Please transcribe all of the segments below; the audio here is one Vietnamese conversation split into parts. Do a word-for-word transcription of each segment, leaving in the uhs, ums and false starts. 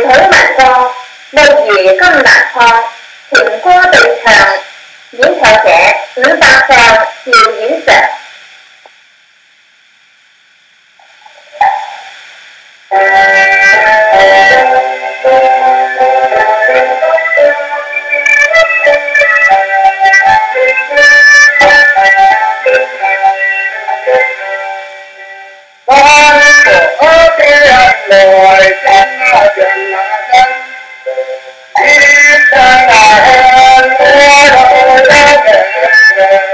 thấy mặt con, đâu gì con lạc con, thịnh qua đời thờ, diễn thợ trẻ, nữ ta sao, nhiều diễn sợ. Lord, send out your love. It's an island, Lord, of the heaven.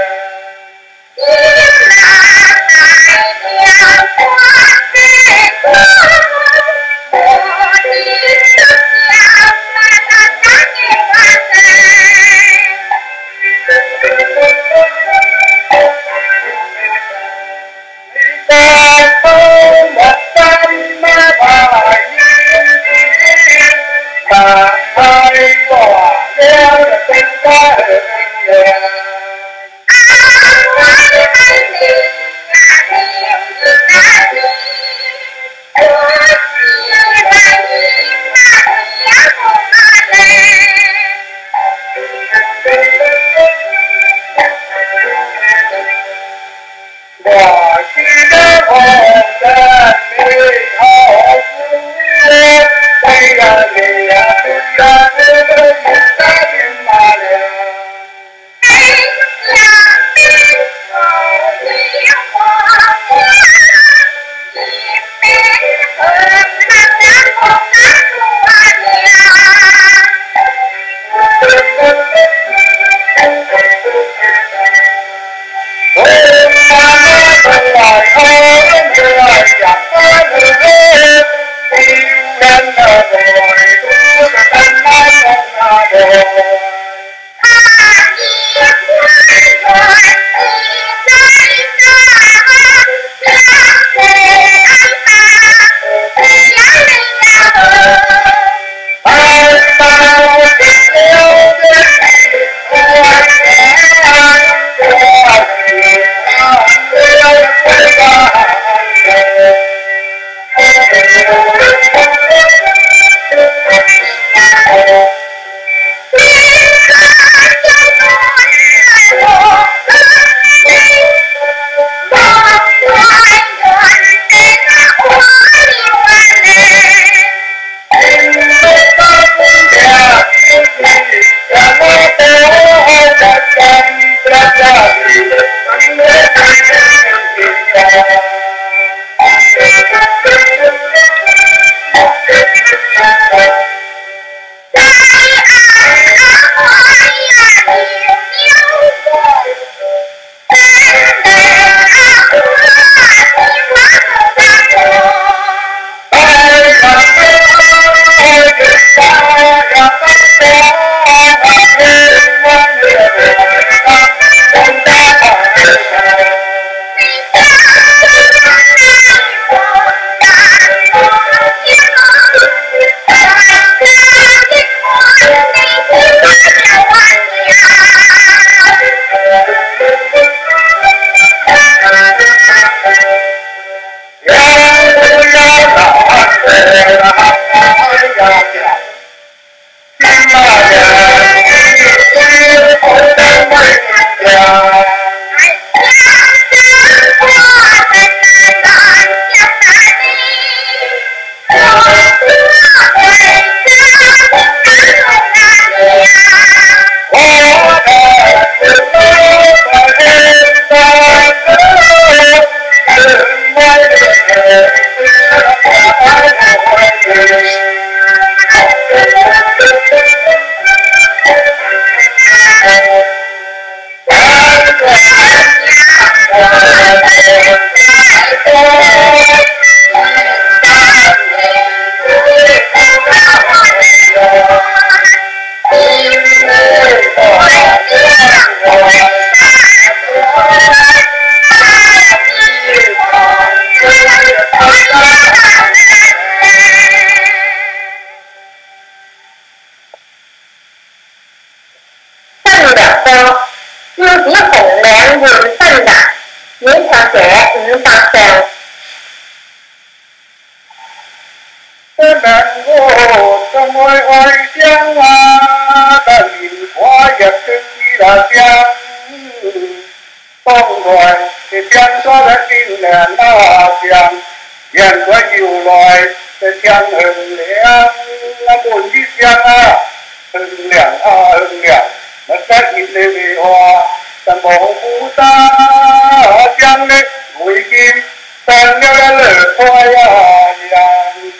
这难过怎么会将啊？但莲花也跟你那香，当然是将抓的金莲那香，眼光又来这香很亮，那本的香啊，很亮啊很亮，那在一粒梅花，但模糊大香的回金，但了了花呀呀。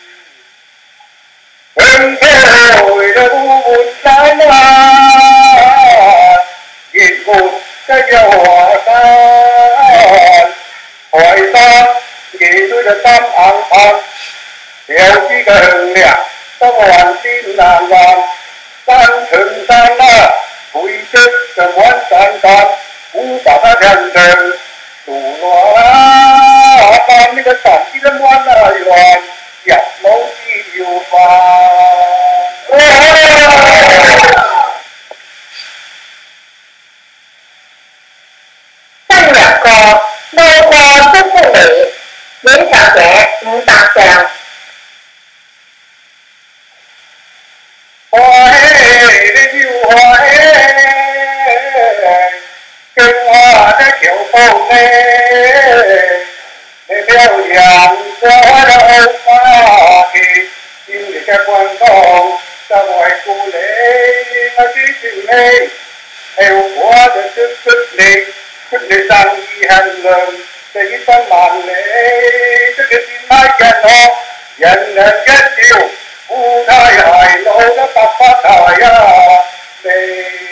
人头为了无山啊，一步在叫我山，怀山一对的山昂昂，有几个衡量，三万金难忘，三层山啊，回着这万山山，无把它两成，堵罗啊，把那个山地的弯啊弯。一冇知要化。 新入過，路過祝福你，演唱者五百上。 花嘿，你要花嘿，跟我的小鳳呢？你表揚過了花期，今日嘅關東就為顧你，我支持你，係我嘅出出力，出力生意很亮，這一分萬里，這個天台人我，人人一笑，富太係老得白發財啊！你。